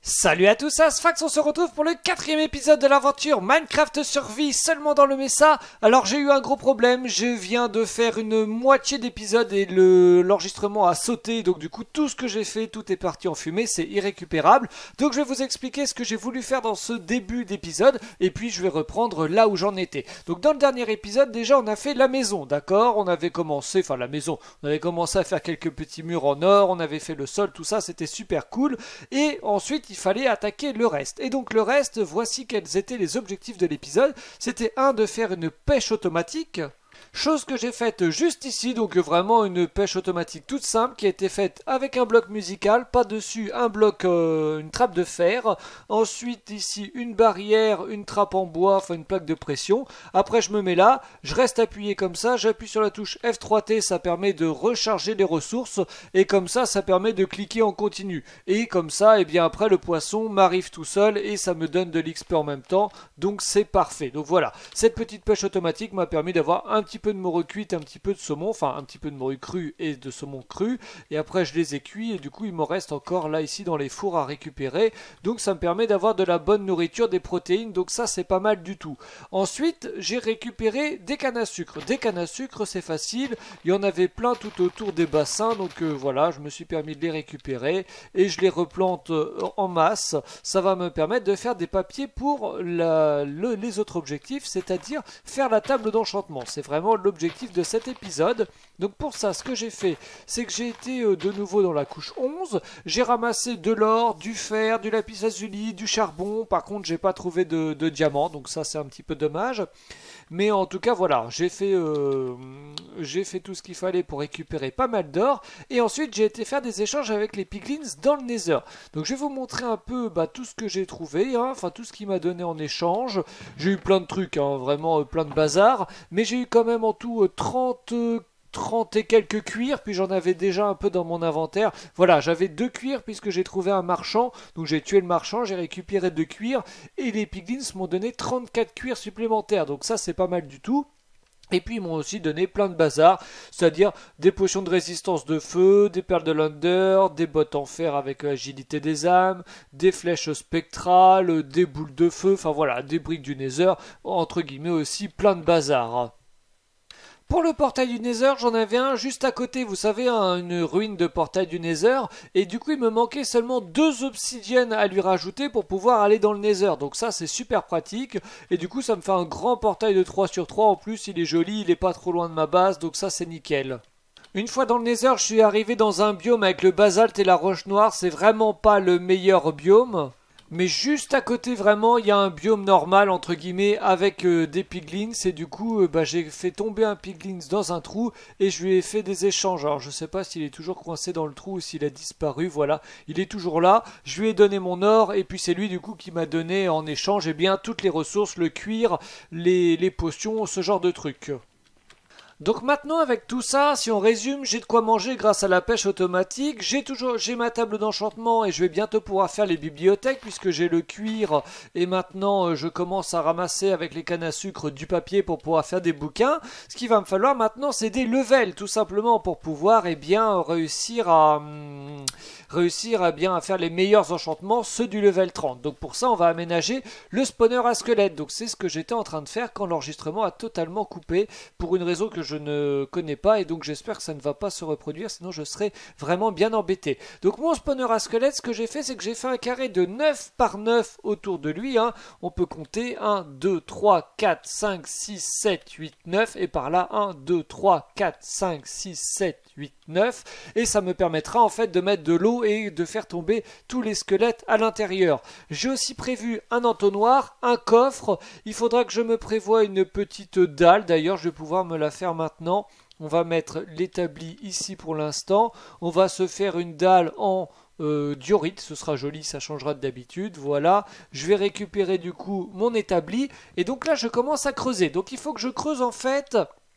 Salut à tous, c'est Asfax, on se retrouve pour le 4e épisode de l'aventure Minecraft Survie seulement dans le Mesa. Alors j'ai eu un gros problème, je viens de faire une moitié d'épisode et l'enregistrement a sauté, donc du coup tout ce que j'ai fait, tout est parti en fumée, c'est irrécupérable. Donc je vais vous expliquer ce que j'ai voulu faire dans ce début d'épisode et puis je vais reprendre là où j'en étais. Donc dans le dernier épisode déjà on a fait la maison, d'accord? On avait commencé à faire quelques petits murs en or, on avait fait le sol, tout ça, c'était super cool. Et ensuite il fallait attaquer le reste. Et donc le reste, voici quels étaient les objectifs de l'épisode. C'était de faire une pêche automatique. Chose que j'ai faite juste ici, donc vraiment une pêche automatique toute simple qui a été faite avec un bloc musical, pas dessus un bloc, une trappe de fer, ensuite ici une barrière, une trappe en bois, enfin une plaque de pression, après je me mets là, je reste appuyé comme ça, j'appuie sur la touche F3T, ça permet de recharger les ressources, et comme ça permet de cliquer en continu, et comme ça, et bien après le poisson m'arrive tout seul, et ça me donne de l'XP en même temps, donc c'est parfait. Donc voilà, cette petite pêche automatique m'a permis d'avoir un petit peu de morue cuite, un petit peu de saumon, enfin un petit peu de morue crue et de saumon cru, et après je les ai cuits et du coup il m'en reste encore là ici dans les fours à récupérer, donc ça me permet d'avoir de la bonne nourriture, des protéines, donc ça c'est pas mal du tout. Ensuite j'ai récupéré des cannes à sucre. Des cannes à sucre c'est facile, il y en avait plein tout autour des bassins, donc voilà, je me suis permis de les récupérer et je les replante en masse. Ça va me permettre de faire des papiers pour les autres objectifs, c'est-à-dire faire la table d'enchantement. C'est vraiment l'objectif de cet épisode. Donc pour ça, ce que j'ai fait, c'est que j'ai été de nouveau dans la couche 11. J'ai ramassé de l'or, du fer, du lapis lazuli, du charbon. Par contre, j'ai pas trouvé de diamant, donc ça c'est un petit peu dommage. Mais en tout cas, voilà, j'ai fait tout ce qu'il fallait pour récupérer pas mal d'or. Et ensuite, j'ai été faire des échanges avec les piglins dans le Nether. Donc je vais vous montrer un peu tout ce que j'ai trouvé, enfin tout ce qu'il m'a donné en échange. J'ai eu plein de trucs, vraiment plein de bazar. Mais j'ai eu quand même en tout 30 et quelques cuirs, puis j'en avais déjà un peu dans mon inventaire. Voilà, j'avais 2 cuirs puisque j'ai trouvé un marchand, donc j'ai tué le marchand, j'ai récupéré 2 cuirs, et les piglins m'ont donné 34 cuirs supplémentaires, donc ça c'est pas mal du tout. Et puis ils m'ont aussi donné plein de bazar, c'est-à-dire des potions de résistance de feu, des perles de l'under, des bottes en fer avec l'agilité des âmes, des flèches spectrales, des boules de feu, enfin voilà, des briques du Nether, entre guillemets aussi plein de bazar. Pour le portail du Nether, j'en avais un juste à côté, vous savez, une ruine de portail du Nether, et du coup il me manquait seulement 2 obsidiennes à lui rajouter pour pouvoir aller dans le Nether, donc ça c'est super pratique, et du coup ça me fait un grand portail de 3 sur 3, en plus il est joli, il est pas trop loin de ma base, donc ça c'est nickel. Une fois dans le Nether, je suis arrivé dans un biome avec le basalte et la roche noire, c'est vraiment pas le meilleur biome. Mais juste à côté vraiment il y a un biome normal entre guillemets avec des piglins et du coup j'ai fait tomber un piglins dans un trou et je lui ai fait des échanges. Alors je sais pas s'il est toujours coincé dans le trou ou s'il a disparu, voilà, il est toujours là. Je lui ai donné mon or et puis c'est lui du coup qui m'a donné en échange toutes les ressources, le cuir, les potions, ce genre de trucs. Donc maintenant avec tout ça, si on résume, j'ai de quoi manger grâce à la pêche automatique, j'ai ma table d'enchantement et je vais bientôt pouvoir faire les bibliothèques puisque j'ai le cuir et maintenant je commence à ramasser avec les cannes à sucre du papier pour pouvoir faire des bouquins. Ce qu'il va me falloir maintenant c'est des levels tout simplement pour pouvoir réussir à faire les meilleurs enchantements, ceux du level 30. Donc pour ça on va aménager le spawner à squelette. Donc c'est ce que j'étais en train de faire quand l'enregistrement a totalement coupé pour une raison que je ne connais pas et donc j'espère que ça ne va pas se reproduire, sinon je serai vraiment bien embêté. Donc mon spawner à squelette, ce que j'ai fait, c'est que j'ai fait un carré de 9 par 9 autour de lui. On peut compter 1, 2, 3, 4, 5, 6, 7, 8, 9 et par là 1, 2, 3, 4, 5, 6, 7, 8, 9 et ça me permettra en fait de mettre de l'eau et de faire tomber tous les squelettes à l'intérieur. J'ai aussi prévu un entonnoir, un coffre, il faudra que je me prévoie une petite dalle, d'ailleurs je vais pouvoir me la faire maintenant. On va mettre l'établi ici pour l'instant, on va se faire une dalle en diorite, ce sera joli, ça changera d'habitude, voilà, je vais récupérer du coup mon établi, et donc là je commence à creuser, donc il faut que je creuse en fait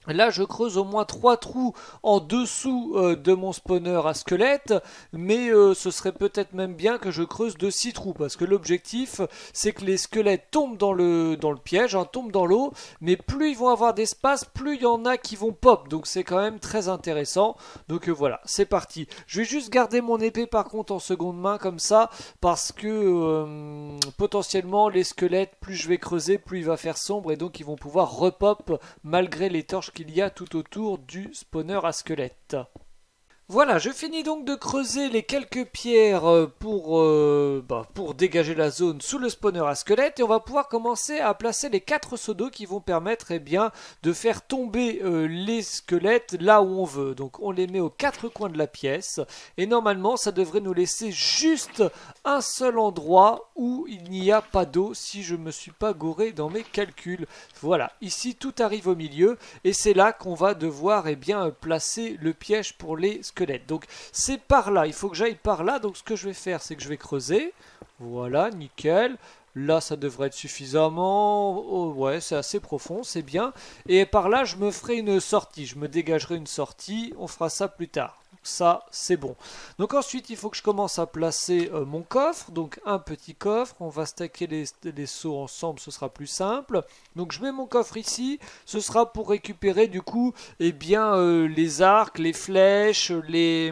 Là, je creuse au moins 3 trous en dessous de mon spawner à squelette, mais ce serait peut-être même bien que je creuse de 6 trous, parce que l'objectif, c'est que les squelettes tombent dans le piège, hein, tombent dans l'eau, mais plus ils vont avoir d'espace, plus il y en a qui vont pop, donc c'est quand même très intéressant. Donc voilà, c'est parti. Je vais juste garder mon épée par contre en seconde main, comme ça, parce que potentiellement, les squelettes, plus je vais creuser, plus il va faire sombre, et donc ils vont pouvoir repop malgré les torches qu'il y a tout autour du spawner à squelette. Voilà, je finis donc de creuser les quelques pierres pour dégager la zone sous le spawner à squelette et on va pouvoir commencer à placer les 4 seaux d'eau qui vont permettre de faire tomber les squelettes là où on veut. Donc on les met aux 4 coins de la pièce et normalement ça devrait nous laisser juste un seul endroit où il n'y a pas d'eau si je ne me suis pas gouré dans mes calculs. Voilà, ici tout arrive au milieu et c'est là qu'on va devoir placer le piège pour les squelettes. Donc c'est par là, il faut que j'aille par là. Donc ce que je vais faire, c'est que je vais creuser. Voilà, nickel. Là, ça devrait être suffisamment... Oh, ouais, c'est assez profond, c'est bien. Et par là, je me ferai une sortie. Je me dégagerai une sortie. On fera ça plus tard. Ça, c'est bon. Donc ensuite, il faut que je commence à placer mon coffre. Donc un petit coffre. On va stacker les seaux ensemble, ce sera plus simple. Donc je mets mon coffre ici. Ce sera pour récupérer du coup les arcs, les flèches, les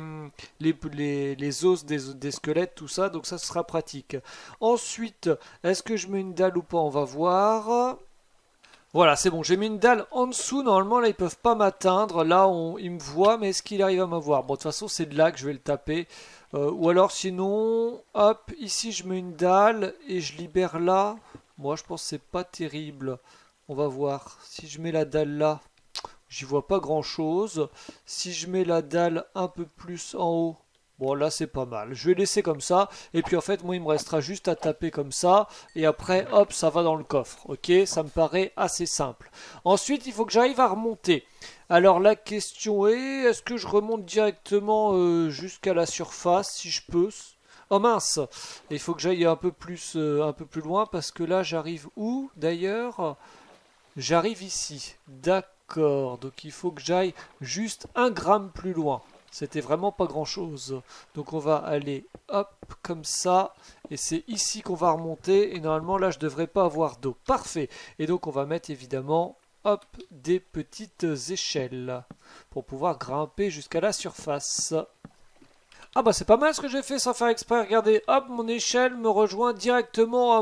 os des squelettes, tout ça. Donc ça, ce sera pratique. Ensuite, est-ce que je mets une dalle ou pas? On va voir. Voilà, c'est bon, j'ai mis une dalle en dessous, normalement là ils peuvent pas m'atteindre, là ils me voient, mais est-ce qu'il arrive à m'avoir? Bon, de toute façon c'est de là que je vais le taper, ou alors sinon, hop, ici je mets une dalle et je libère là, moi je pense que c'est pas terrible, on va voir, si je mets la dalle là, j'y vois pas grand chose, si je mets la dalle un peu plus en haut, bon là c'est pas mal, je vais laisser comme ça, et puis en fait moi il me restera juste à taper comme ça, et après hop ça va dans le coffre, ok, ça me paraît assez simple. Ensuite il faut que j'arrive à remonter, alors la question est, est-ce que je remonte directement jusqu'à la surface, si je peux? Oh mince, il faut que j'aille un peu plus loin, parce que là j'arrive où d'ailleurs? J'arrive ici, d'accord, donc il faut que j'aille juste 1 gramme plus loin. C'était vraiment pas grand chose. Donc on va aller hop comme ça. Et c'est ici qu'on va remonter. Et normalement là je devrais pas avoir d'eau. Parfait. Et donc on va mettre évidemment hop des petites échelles. Pour pouvoir grimper jusqu'à la surface. Ah bah c'est pas mal ce que j'ai fait sans faire exprès. Regardez, hop, mon échelle me rejoint directement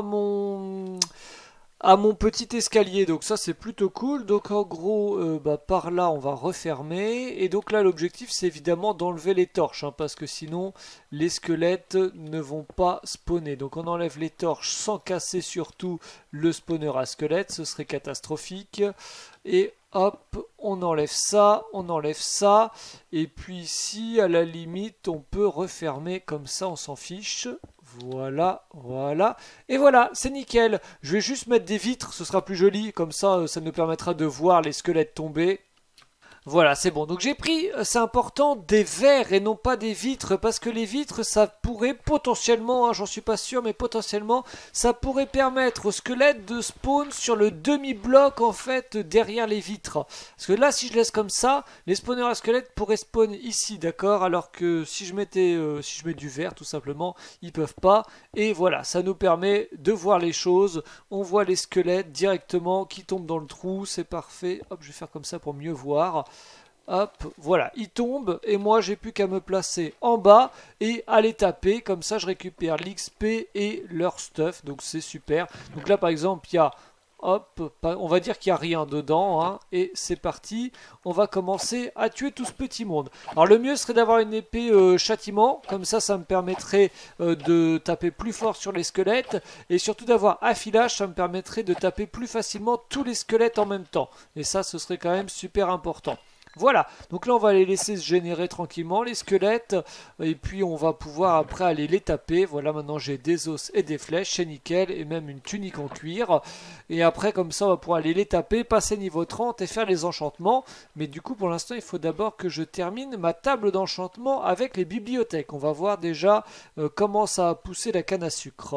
à mon petit escalier, donc ça c'est plutôt cool. Donc en gros par là on va refermer et donc là l'objectif c'est évidemment d'enlever les torches hein, parce que sinon les squelettes ne vont pas spawner. Donc on enlève les torches sans casser surtout le spawner à squelettes, ce serait catastrophique. Et hop, on enlève ça, et puis ici à la limite on peut refermer comme ça, on s'en fiche. Voilà, voilà. Et voilà, c'est nickel. Je vais juste mettre des vitres, ce sera plus joli. Comme ça, ça nous permettra de voir les squelettes tomber. Voilà, c'est bon. Donc j'ai pris, c'est important, des verres et non pas des vitres, parce que les vitres, ça pourrait potentiellement, hein, j'en suis pas sûr, mais potentiellement, ça pourrait permettre aux squelettes de spawn sur le demi-bloc, en fait, derrière les vitres. Parce que là, si je laisse comme ça, les spawners à squelettes pourraient spawn ici, d'accord? Alors que si je mets du verre, tout simplement, ils peuvent pas. Et voilà, ça nous permet de voir les choses. On voit les squelettes directement qui tombent dans le trou, c'est parfait. Hop, je vais faire comme ça pour mieux voir. Hop, voilà, il tombe et moi j'ai plus qu'à me placer en bas et à les taper, comme ça je récupère l'XP et leur stuff, donc c'est super. Donc là par exemple il y a, hop, on va dire qu'il n'y a rien dedans, hein, et c'est parti, on va commencer à tuer tout ce petit monde. Alors le mieux serait d'avoir une épée châtiment, comme ça me permettrait de taper plus fort sur les squelettes, et surtout d'avoir affilage, ça me permettrait de taper plus facilement tous les squelettes en même temps, et ça ce serait quand même super important. Voilà, donc là on va les laisser se générer tranquillement les squelettes et puis on va pouvoir après aller les taper. Voilà, maintenant j'ai des os et des flèches, c'est nickel, et même une tunique en cuir. Et après comme ça on va pouvoir aller les taper, passer niveau 30 et faire les enchantements. Mais du coup pour l'instant il faut d'abord que je termine ma table d'enchantement avec les bibliothèques. On va voir déjà comment ça a poussé la canne à sucre.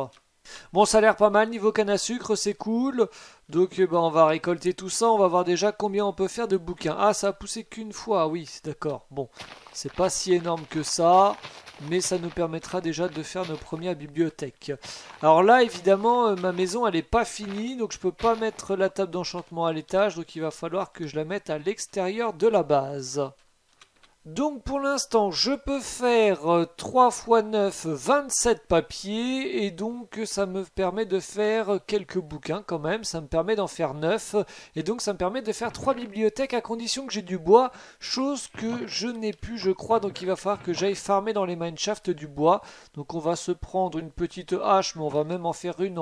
Bon, ça a l'air pas mal niveau canne à sucre, c'est cool. Donc on va récolter tout ça, on va voir déjà combien on peut faire de bouquins. Ah, ça a poussé qu'une fois, oui, d'accord. Bon, c'est pas si énorme que ça, mais ça nous permettra déjà de faire nos premières bibliothèques. Alors là, évidemment, ma maison, elle est pas finie, donc je peux pas mettre la table d'enchantement à l'étage, donc il va falloir que je la mette à l'extérieur de la base. Donc pour l'instant, je peux faire 3 x 9, 27 papiers, et donc ça me permet de faire quelques bouquins quand même, ça me permet d'en faire 9, et donc ça me permet de faire 3 bibliothèques à condition que j'ai du bois, chose que je n'ai plus je crois, donc il va falloir que j'aille farmer dans les mineshafts du bois. Donc on va se prendre une petite hache, mais on va même en faire une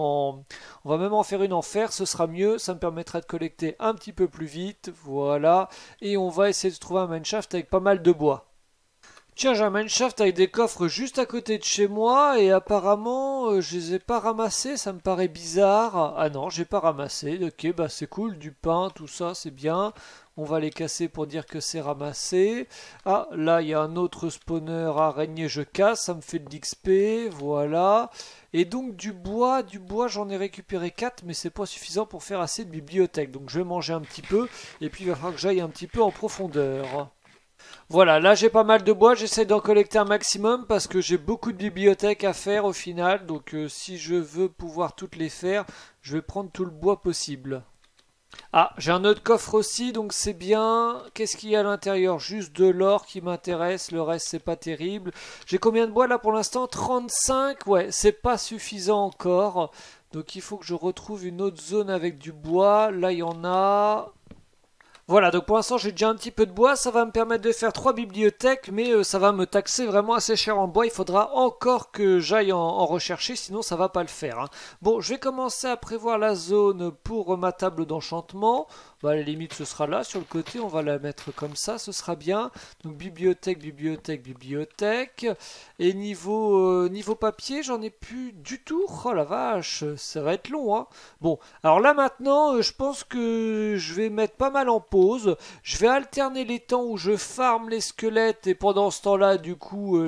en fer, ce sera mieux, ça me permettra de collecter un petit peu plus vite, voilà, et on va essayer de trouver un mineshaft avec pas mal de bois. Tiens, j'ai un mineshaft avec des coffres juste à côté de chez moi et apparemment je les ai pas ramassés, ça me paraît bizarre. Ah non, j'ai pas ramassé. Ok, bah c'est cool, du pain, tout ça, c'est bien. On va les casser pour dire que c'est ramassé. Ah, là il y a un autre spawner araignée, je casse, ça me fait de l'XP, voilà. Et donc du bois j'en ai récupéré 4, mais c'est pas suffisant pour faire assez de bibliothèque. Donc je vais manger un petit peu et puis il va falloir que j'aille un petit peu en profondeur. Voilà, là j'ai pas mal de bois, j'essaie d'en collecter un maximum parce que j'ai beaucoup de bibliothèques à faire au final, donc si je veux pouvoir toutes les faire, je vais prendre tout le bois possible. Ah, j'ai un autre coffre aussi, donc c'est bien. Qu'est-ce qu'il y a à l'intérieur? Juste de l'or qui m'intéresse, le reste c'est pas terrible. J'ai combien de bois là pour l'instant? 35, ouais, c'est pas suffisant encore. Donc il faut que je retrouve une autre zone avec du bois. Là il y en a. Voilà, donc pour l'instant j'ai déjà un petit peu de bois, ça va me permettre de faire 3 bibliothèques, mais ça va me taxer vraiment assez cher en bois, il faudra encore que j'aille en rechercher, sinon ça va pas le faire, hein. Bon, je vais commencer à prévoir la zone pour ma table d'enchantement. Bah, à la limite ce sera là, sur le côté, on va la mettre comme ça, ce sera bien. Donc bibliothèque, bibliothèque, bibliothèque. Et niveau papier, j'en ai plus du tout. Oh la vache, ça va être long, hein. Bon, alors là maintenant, je pense que je vais mettre pas mal en pause. Je vais alterner les temps où je farme les squelettes et pendant ce temps-là, du coup,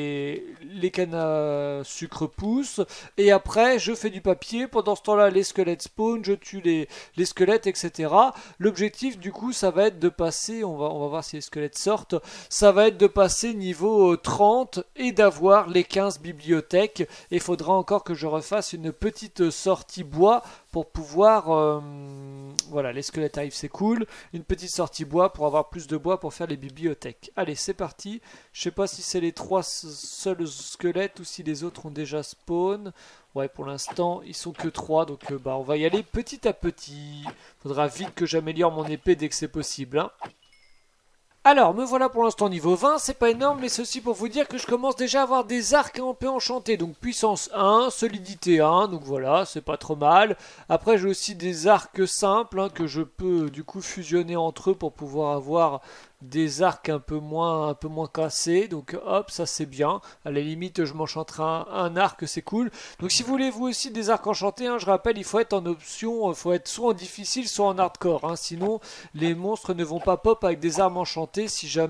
les cannes à sucre poussent. Et après, je fais du papier. Pendant ce temps-là, les squelettes spawn, je tue les squelettes, etc. L'objectif, du coup, ça va être de passer, on va voir si les squelettes sortent, ça va être de passer niveau 30 et d'avoir les 15 bibliothèques. Et il faudra encore que je refasse une petite sortie bois pour pouvoir... voilà, les squelettes arrivent, c'est cool. Une petite sortie bois pour avoir plus de bois pour faire les bibliothèques. Allez, c'est parti. Je sais pas si c'est les 3 seuls squelettes ou si les autres ont déjà spawn. Ouais, pour l'instant, ils sont que 3, donc bah, on va y aller petit à petit. Faudra vite que j'améliore mon épée dès que c'est possible, hein. Alors, me voilà pour l'instant niveau 20, c'est pas énorme, mais ceci pour vous dire que je commence déjà à avoir des arcs un peu enchantés. Donc puissance 1, solidité 1, donc voilà, c'est pas trop mal. Après j'ai aussi des arcs simples, hein, que je peux du coup fusionner entre eux pour pouvoir avoir des arcs un peu moins cassés. Donc hop, ça c'est bien. À la limite, je m'enchanterai un arc, c'est cool. Donc si vous voulez vous aussi des arcs enchantés, hein, je rappelle, il faut être en option, il faut être soit en difficile, soit en hardcore, hein, sinon les monstres ne vont pas pop avec des armes enchantées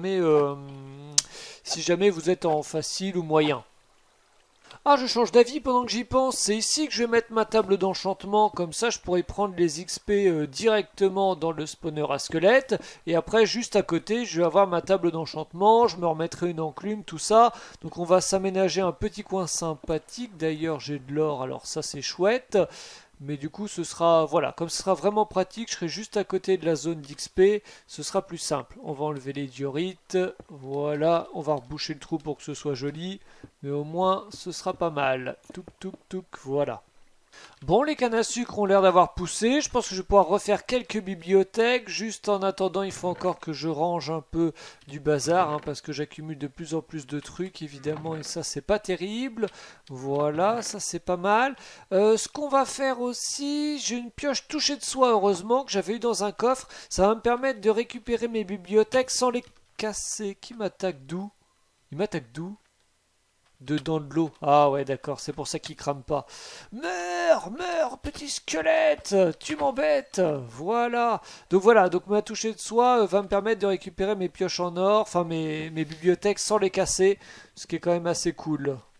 si jamais vous êtes en facile ou moyen. Ah, je change d'avis pendant que j'y pense. C'est ici que je vais mettre ma table d'enchantement. Comme ça, je pourrai prendre les XP directement dans le spawner à squelette. Et après, juste à côté, je vais avoir ma table d'enchantement. Je me remettrai une enclume, tout ça. Donc, on va s'aménager un petit coin sympathique. D'ailleurs, j'ai de l'or, alors ça, c'est chouette. Mais du coup, ce sera, voilà, comme ce sera vraiment pratique, je serai juste à côté de la zone d'XP, ce sera plus simple. On va enlever les diorites, voilà, on va reboucher le trou pour que ce soit joli, mais au moins, ce sera pas mal. Touk, touk, touk, voilà. Bon, les cannes à sucre ont l'air d'avoir poussé. Je pense que je vais pouvoir refaire quelques bibliothèques. Juste en attendant, il faut encore que je range un peu du bazar, hein, parce que j'accumule de plus en plus de trucs, évidemment, et ça, c'est pas terrible. Voilà, ça, c'est pas mal. Ce qu'on va faire aussi, j'ai une pioche touchée de soie, heureusement, que j'avais eu dans un coffre. Ça va me permettre de récupérer mes bibliothèques sans les casser. Qui m'attaque d'où? Il m'attaque d'où? Dedans de l'eau. Ah ouais, d'accord, c'est pour ça qu'il crame pas. Meurs, meurs, petit squelette, tu m'embêtes. Voilà. Donc ma touchée de soie va me permettre de récupérer mes pioches en or, enfin mes bibliothèques sans les casser, ce qui est quand même assez cool.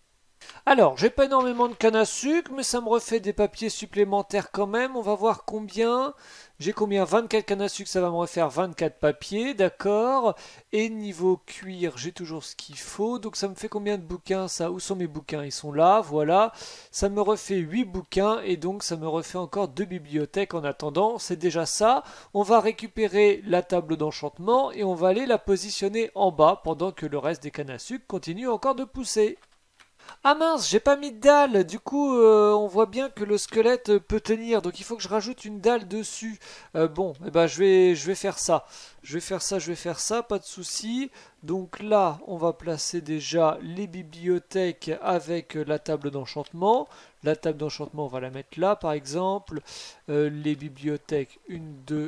Alors, j'ai pas énormément de canne à sucre, mais ça me refait des papiers supplémentaires quand même. On va voir combien. J'ai combien? 24 cannes à sucre, ça va me refaire 24 papiers, d'accord. Et niveau cuir, j'ai toujours ce qu'il faut. Donc ça me fait combien de bouquins ça? Où sont mes bouquins? Ils sont là, voilà. Ça me refait 8 bouquins et donc ça me refait encore 2 bibliothèques en attendant. C'est déjà ça. On va récupérer la table d'enchantement et on va aller la positionner en bas pendant que le reste des cannes à sucre continue encore de pousser. Ah mince, j'ai pas mis de dalle. Du coup, on voit bien que le squelette peut tenir. Donc il faut que je rajoute une dalle dessus. Bon, eh ben je vais faire ça. Je vais faire ça, pas de souci. Donc là, on va placer déjà les bibliothèques avec la table d'enchantement. La table d'enchantement, on va la mettre là, par exemple. Les bibliothèques, 1,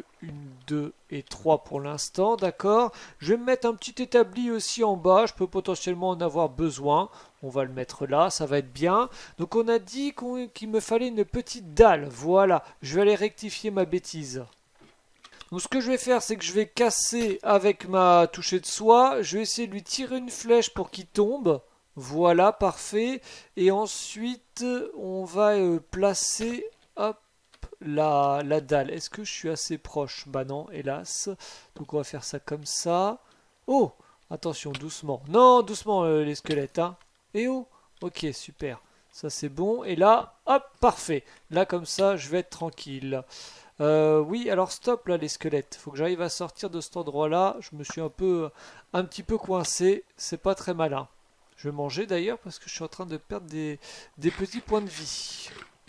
2 et 3 pour l'instant, d'accord. Je vais me mettre un petit établi aussi en bas. Je peux potentiellement en avoir besoin. On va le mettre là, ça va être bien. Donc on a dit qu'il me fallait une petite dalle. Voilà, je vais aller rectifier ma bêtise. Donc ce que je vais faire, c'est que je vais casser avec ma touchée de soie. Je vais essayer de lui tirer une flèche pour qu'il tombe. Voilà, parfait. Et ensuite, on va placer hop, la dalle. Est-ce que je suis assez proche? Bah non, hélas. Donc on va faire ça comme ça. Oh, attention, doucement. Non, doucement les squelettes, hein. Et oh, ok, super. Ça c'est bon. Et là, hop, parfait. Là comme ça, je vais être tranquille. Oui, alors stop là les squelettes. Faut que j'arrive à sortir de cet endroit-là. Je me suis un petit peu coincé. C'est pas très malin. Je vais manger d'ailleurs parce que je suis en train de perdre des petits points de vie.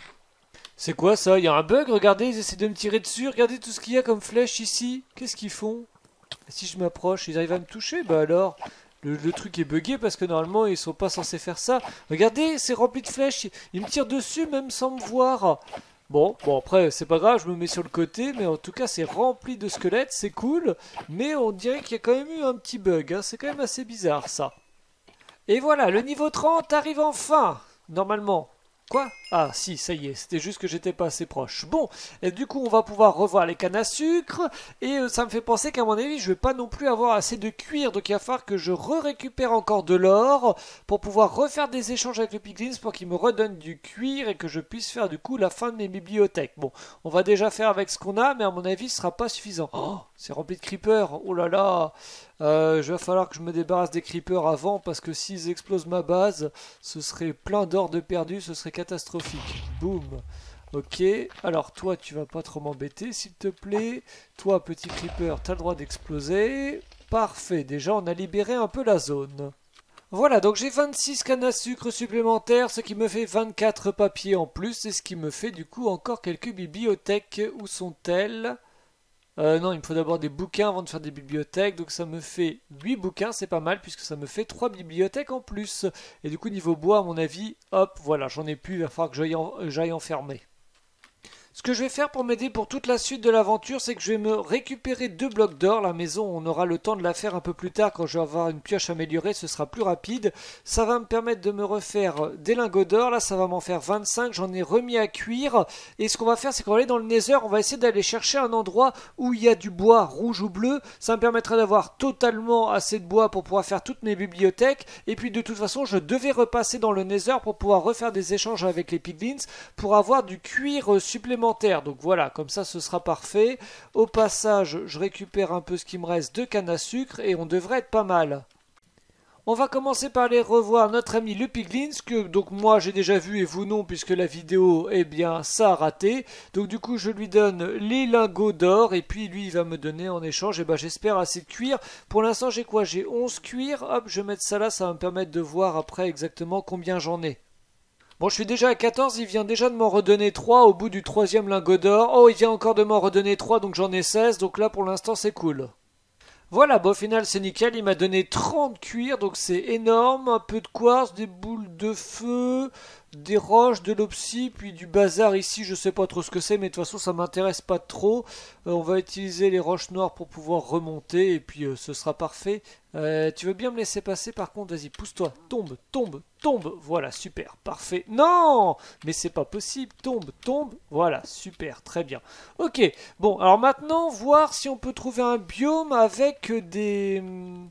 C'est quoi ça? Il y a un bug? Regardez, ils essaient de me tirer dessus. Regardez tout ce qu'il y a comme flèche ici. Qu'est-ce qu'ils font? Si je m'approche, ils arrivent à me toucher? Bah alors... Le truc est bugué parce que normalement ils sont pas censés faire ça. Regardez, c'est rempli de flèches. Ils me tirent dessus même sans me voir. Bon après c'est pas grave, je me mets sur le côté. Mais en tout cas c'est rempli de squelettes, c'est cool. Mais on dirait qu'il y a quand même eu un petit bug, hein. C'est quand même assez bizarre ça. Et voilà, le niveau 30 arrive enfin. Normalement. Quoi? Ah si, ça y est, c'était juste que j'étais pas assez proche. Bon, et du coup on va pouvoir revoir les cannes à sucre, et ça me fait penser qu'à mon avis je vais pas non plus avoir assez de cuir, donc il va falloir que je récupère encore de l'or pour pouvoir refaire des échanges avec le piglins pour qu'il me redonne du cuir et que je puisse faire du coup la fin de mes bibliothèques. Bon, on va déjà faire avec ce qu'on a, mais à mon avis ce sera pas suffisant. Oh, c'est rempli de creepers, oh là là. Je va falloir que je me débarrasse des creepers avant parce que s'ils explosent ma base, ce serait plein d'or de perdu, ce serait catastrophique. Boum. Ok, alors toi tu vas pas trop m'embêter s'il te plaît. Toi petit creeper, t'as le droit d'exploser. Parfait, déjà on a libéré un peu la zone. Voilà, donc j'ai 26 cannes à sucre supplémentaires, ce qui me fait 24 papiers en plus, et ce qui me fait du coup encore quelques bibliothèques. Où sont-elles? Non, il me faut d'abord des bouquins avant de faire des bibliothèques. Donc ça me fait 8 bouquins, c'est pas mal puisque ça me fait 3 bibliothèques en plus. Et du coup niveau bois à mon avis, hop, voilà, j'en ai plus, il va falloir que j'aille enfermer. Ce que je vais faire pour m'aider pour toute la suite de l'aventure, c'est que je vais me récupérer 2 blocs d'or. La maison, on aura le temps de la faire un peu plus tard quand je vais avoir une pioche améliorée, ce sera plus rapide. Ça va me permettre de me refaire des lingots d'or. Là, ça va m'en faire 25. J'en ai remis à cuire. Et ce qu'on va faire, c'est qu'on va aller dans le Nether. On va essayer d'aller chercher un endroit où il y a du bois rouge ou bleu. Ça me permettra d'avoir totalement assez de bois pour pouvoir faire toutes mes bibliothèques. Et puis de toute façon, je devais repasser dans le Nether pour pouvoir refaire des échanges avec les piglins pour avoir du cuir supplémentaire. Donc voilà, comme ça ce sera parfait. Au passage, je récupère un peu ce qui me reste de canne à sucre et on devrait être pas mal. On va commencer par aller revoir notre ami le Piglins, que donc moi j'ai déjà vu et vous non, puisque la vidéo, eh bien, ça a raté. Donc du coup je lui donne les lingots d'or, et puis lui il va me donner en échange, et ben j'espère assez de cuir. Pour l'instant j'ai quoi? J'ai 11 cuirs, hop, je vais mettre ça là, ça va me permettre de voir après exactement combien j'en ai. Bon, je suis déjà à 14, il vient déjà de m'en redonner 3 au bout du 3e lingot d'or. Oh, il vient encore de m'en redonner 3, donc j'en ai 16, donc là pour l'instant c'est cool. Voilà, bah au final c'est nickel, il m'a donné 30 cuirs, donc c'est énorme, un peu de quartz, des boules de feu, des roches, de l'opsie, puis du bazar ici, je sais pas trop ce que c'est, mais de toute façon ça m'intéresse pas trop. On va utiliser les roches noires pour pouvoir remonter, et puis ce sera parfait. Tu veux bien me laisser passer par contre? Vas-y, pousse-toi, tombe, tombe, tombe, voilà, super, parfait. Non, mais c'est pas possible, tombe, tombe, voilà, super, très bien. Ok, bon, alors maintenant, voir si on peut trouver un biome avec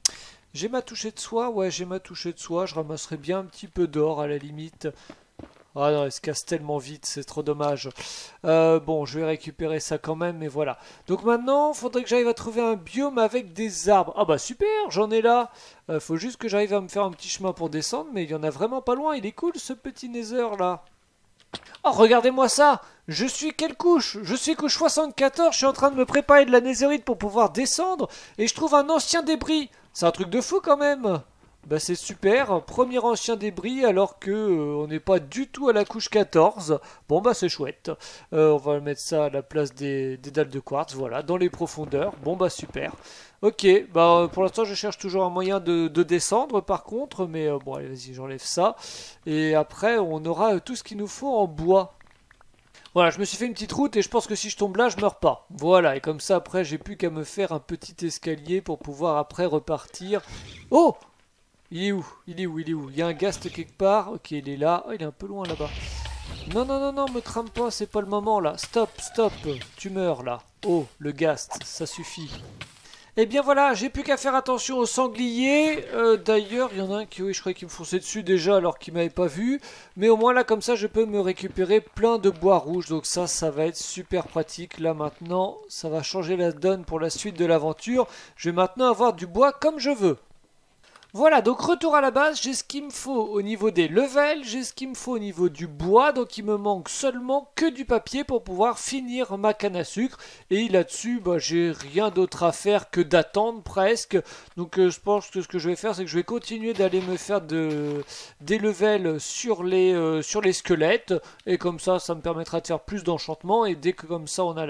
J'ai ma touchée de soie, ouais, j'ai ma touchée de soie. Je ramasserai bien un petit peu d'or à la limite. Ah non, elle se casse tellement vite, c'est trop dommage. Bon, je vais récupérer ça quand même, mais voilà. Donc maintenant, faudrait que j'arrive à trouver un biome avec des arbres. Ah bah super, j'en ai là. Faut juste que j'arrive à me faire un petit chemin pour descendre, mais il y en a vraiment pas loin. Il est cool ce petit nether là. Oh, regardez-moi ça! Je suis quelle couche? Je suis couche 74, je suis en train de me préparer de la netherite pour pouvoir descendre, et je trouve un ancien débris. C'est un truc de fou quand même! Bah c'est super, premier ancien débris alors que on n'est pas du tout à la couche 14. Bon bah c'est chouette. On va mettre ça à la place des dalles de quartz, voilà, dans les profondeurs. Bon bah super. Ok, bah pour l'instant je cherche toujours un moyen de descendre par contre, mais bon allez vas-y j'enlève ça. Et après on aura tout ce qu'il nous faut en bois. Voilà, je me suis fait une petite route et je pense que si je tombe là, je meurs pas. Voilà, et comme ça après j'ai plus qu'à me faire un petit escalier pour pouvoir après repartir. Oh! Il est où? Il est où? Il est où? Il y a un ghast quelque part. Ok, il est là. Oh, il est un peu loin là-bas. Non, non, non, non, me crame pas, c'est pas le moment là. Stop, stop. Tu meurs là. Oh, le ghast, ça suffit. Eh bien voilà, j'ai plus qu'à faire attention aux sangliers. D'ailleurs, il y en a un qui, oui, je croyais qu'il me fonçait dessus déjà alors qu'il m'avait pas vu. Mais au moins là, comme ça, je peux me récupérer plein de bois rouge. Donc ça va être super pratique. Là maintenant, ça va changer la donne pour la suite de l'aventure. Je vais maintenant avoir du bois comme je veux. Voilà, donc retour à la base, j'ai ce qu'il me faut au niveau des levels, j'ai ce qu'il me faut au niveau du bois, donc il me manque seulement que du papier pour pouvoir finir ma canne à sucre. Et là-dessus, bah, j'ai rien d'autre à faire que d'attendre presque. Donc je pense que ce que je vais faire, c'est que je vais continuer d'aller me faire des levels sur les squelettes. Et comme ça me permettra de faire plus d'enchantement. Et dès que comme ça on a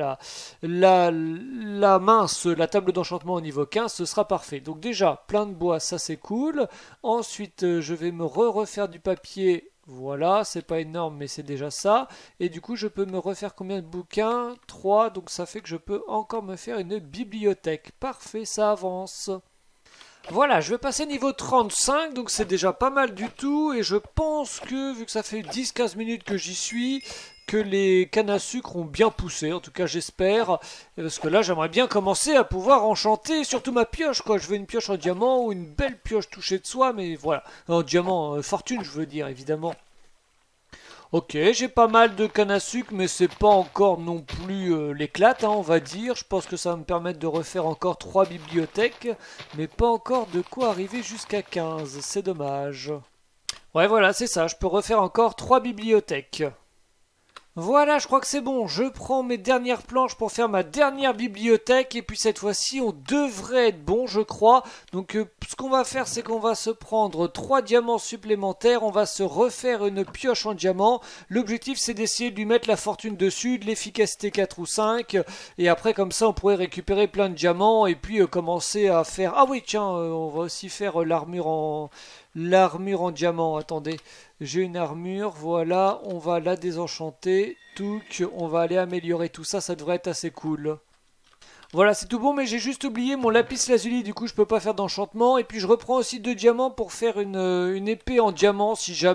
la table d'enchantement au niveau 15, ce sera parfait. Donc déjà, plein de bois, ça c'est cool. Ensuite, je vais me refaire du papier. Voilà, c'est pas énorme, mais c'est déjà ça. Et du coup, je peux me refaire combien de bouquins? 3, donc ça fait que je peux encore me faire une bibliothèque. Parfait, ça avance. Voilà, je vais passer niveau 35, donc c'est déjà pas mal du tout. Et je pense que, vu que ça fait 10-15 minutes que j'y suis, que les cannes à sucre ont bien poussé, en tout cas j'espère, parce que là j'aimerais bien commencer à pouvoir enchanter surtout ma pioche, quoi. Je veux une pioche en diamant ou une belle pioche touchée de soie, mais voilà, en diamant, fortune je veux dire évidemment. Ok, j'ai pas mal de canne à sucre, mais c'est pas encore non plus l'éclate, hein, on va dire. Je pense que ça va me permettre de refaire encore 3 bibliothèques, mais pas encore de quoi arriver jusqu'à 15, c'est dommage. Ouais voilà, c'est ça, je peux refaire encore 3 bibliothèques. Voilà, je crois que c'est bon. Je prends mes dernières planches pour faire ma dernière bibliothèque. Et puis cette fois-ci, on devrait être bon, je crois. Donc ce qu'on va faire, c'est qu'on va se prendre 3 diamants supplémentaires. On va se refaire une pioche en diamant. L'objectif, c'est d'essayer de lui mettre la fortune dessus, de l'efficacité 4 ou 5. Et après, comme ça, on pourrait récupérer plein de diamants. Et puis commencer à faire... Ah oui, tiens, on va aussi faire l'armure en diamant. Attendez. J'ai une armure, voilà, on va la désenchanter, touc, on va aller améliorer tout ça, ça devrait être assez cool. Voilà, c'est tout bon, mais j'ai juste oublié mon lapis lazuli, du coup je peux pas faire d'enchantement, et puis je reprends aussi 2 diamants pour faire une épée en diamant,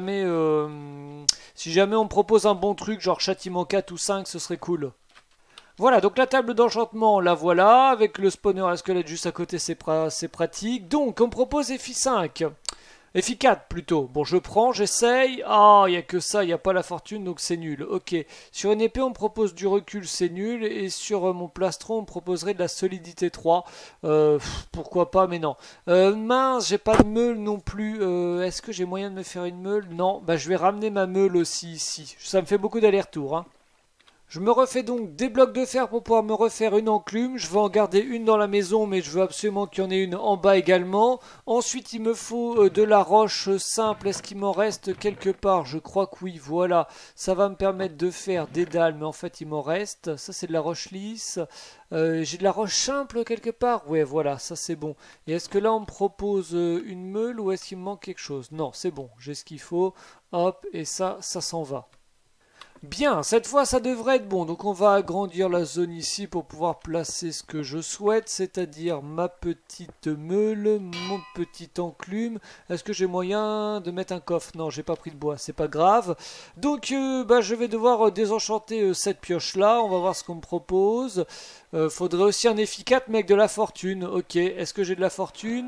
si jamais on me propose un bon truc, genre châtiment 4 ou 5, ce serait cool. Voilà, donc la table d'enchantement, la voilà, avec le spawner à squelette juste à côté, c'est pratique. Donc, on me propose FI5. FI4 plutôt. Bon, je prends, j'essaye. Ah, il n'y a que ça, il n'y a pas la fortune, donc c'est nul. Ok. Sur une épée, on me propose du recul, c'est nul. Et sur mon plastron, on me proposerait de la solidité 3. Pourquoi pas, mais non. Mince, j'ai pas de meule non plus. Est-ce que j'ai moyen de me faire une meule? Non. Bah, je vais ramener ma meule aussi ici. Ça me fait beaucoup d'allers-retours, hein. Je me refais donc des blocs de fer pour pouvoir me refaire une enclume. Je vais en garder une dans la maison, mais je veux absolument qu'il y en ait une en bas également. Ensuite, il me faut de la roche simple. Est-ce qu'il m'en reste quelque part? Je crois que oui, voilà. Ça va me permettre de faire des dalles, mais en fait, il m'en reste. Ça, c'est de la roche lisse. J'ai de la roche simple quelque part? Ouais, voilà, ça c'est bon. Et est-ce que là, on me propose une meule ou est-ce qu'il me manque quelque chose? Non, c'est bon, j'ai ce qu'il faut. Hop, et ça s'en va. Bien, cette fois ça devrait être bon, donc on va agrandir la zone ici pour pouvoir placer ce que je souhaite, c'est-à-dire ma petite meule, mon petit enclume. Est-ce que j'ai moyen de mettre un coffre? Non, j'ai pas pris de bois, c'est pas grave. Donc je vais devoir désenchanter cette pioche là, on va voir ce qu'on me propose. Faudrait aussi un FI4 mais avec de la fortune, ok, est-ce que j'ai de la fortune?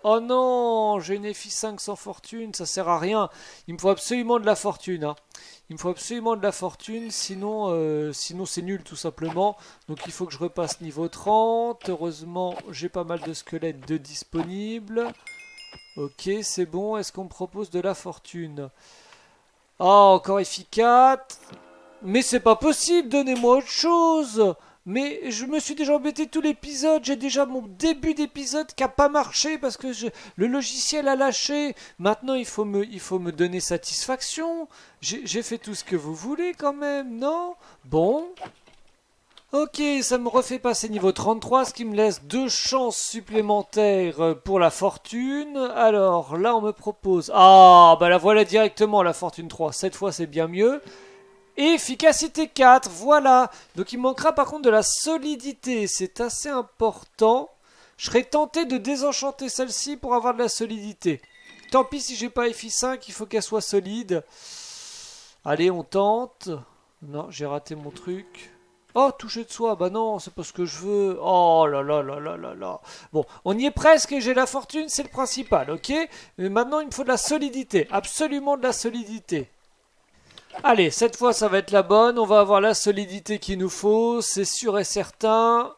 Oh non, j'ai une FI5 sans fortune, ça sert à rien. Il me faut absolument de la fortune, hein. Il me faut absolument de la fortune, sinon c'est nul tout simplement. Donc il faut que je repasse niveau 30. Heureusement, j'ai pas mal de squelettes de disponibles. Ok, c'est bon. Est-ce qu'on me propose de la fortune? Ah, encore FI4. Mais c'est pas possible, donnez-moi autre chose. Mais je me suis déjà embêté tout l'épisode, j'ai déjà mon début d'épisode qui a pas marché parce que le logiciel a lâché. Maintenant il faut me donner satisfaction. J'ai fait tout ce que vous voulez quand même, non? Bon. Ok, ça me refait passer niveau 33, ce qui me laisse 2 chances supplémentaires pour la fortune. Alors là on me propose... Ah, bah la voilà directement la fortune 3, cette fois c'est bien mieux. Efficacité 4, voilà. Donc il manquera par contre de la solidité, c'est assez important. Je serais tenté de désenchanter celle-ci pour avoir de la solidité. Tant pis si j'ai pas FI5, il faut qu'elle soit solide. Allez, on tente. Non, j'ai raté mon truc. Oh, toucher de soi, bah non, c'est pas ce que je veux. Oh là là là là là là. Bon, on y est presque et j'ai la fortune, c'est le principal, ok? Mais maintenant il me faut de la solidité, absolument de la solidité. Allez, cette fois ça va être la bonne, on va avoir la solidité qu'il nous faut, c'est sûr et certain.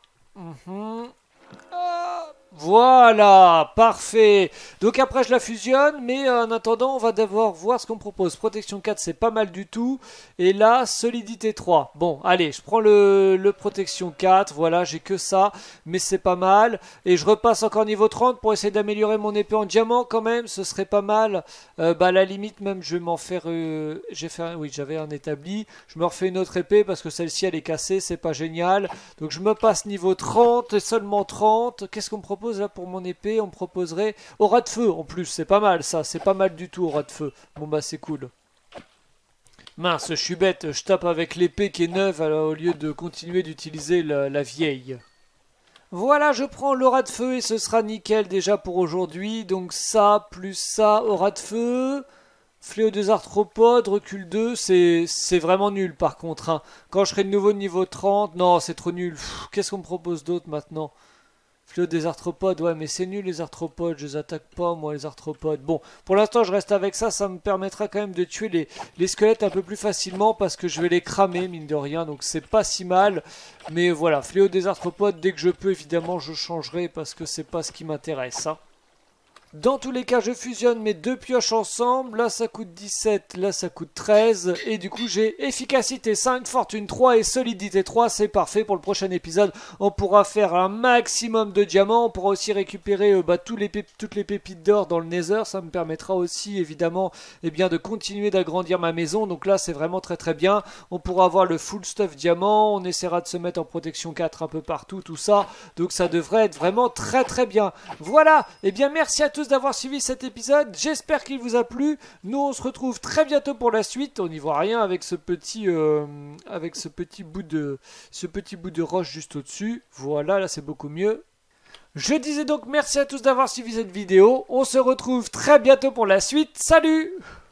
Voilà, parfait. Donc après je la fusionne, mais en attendant on va devoir voir ce qu'on propose. Protection 4 c'est pas mal du tout. Et là, solidité 3. Bon, allez, je prends le protection 4, voilà, j'ai que ça, mais c'est pas mal. Et je repasse encore niveau 30 pour essayer d'améliorer mon épée en diamant quand même, ce serait pas mal. Bah à la limite même je vais m'en faire... oui, j'avais un établi. Je me refais une autre épée parce que celle-ci elle est cassée, c'est pas génial. Donc je me passe niveau 30 et seulement 30. Qu'est-ce qu'on me propose là pour mon épée? On me proposerait aura de feu en plus, c'est pas mal ça, c'est pas mal du tout aura de feu. Bon bah c'est cool. Mince, je suis bête, je tape avec l'épée qui est neuve alors, au lieu de continuer d'utiliser la vieille. Voilà, je prends l'aura de feu et ce sera nickel déjà pour aujourd'hui. Donc ça, plus ça, aura de feu. Fléau des arthropodes, recul 2, c'est vraiment nul par contre, hein. Quand je serai de nouveau niveau 30, non c'est trop nul. Qu'est-ce qu'on me propose d'autre maintenant? Fléau des arthropodes, ouais mais c'est nul les arthropodes, je les attaque pas moi les arthropodes. Bon, pour l'instant je reste avec ça, ça me permettra quand même de tuer les squelettes un peu plus facilement parce que je vais les cramer mine de rien, donc c'est pas si mal. Mais voilà, fléau des arthropodes, dès que je peux évidemment je changerai parce que c'est pas ce qui m'intéresse, hein. Dans tous les cas, je fusionne mes 2 pioches ensemble. Là, ça coûte 17, là, ça coûte 13. Et du coup, j'ai efficacité 5, fortune 3 et solidité 3. C'est parfait pour le prochain épisode. On pourra faire un maximum de diamants. On pourra aussi récupérer toutes les pépites d'or dans le Nether. Ça me permettra aussi, évidemment, de continuer d'agrandir ma maison. Donc là, c'est vraiment très très bien. On pourra avoir le full stuff diamant. On essaiera de se mettre en protection 4 un peu partout, tout ça. Donc ça devrait être vraiment très très bien. Voilà, et bien merci à tous d'avoir suivi cet épisode, j'espère qu'il vous a plu. Nous on se retrouve très bientôt pour la suite. On n'y voit rien avec ce petit bout de roche juste au-dessus. Voilà, là c'est beaucoup mieux. Je disais donc merci à tous d'avoir suivi cette vidéo. On se retrouve très bientôt pour la suite. Salut!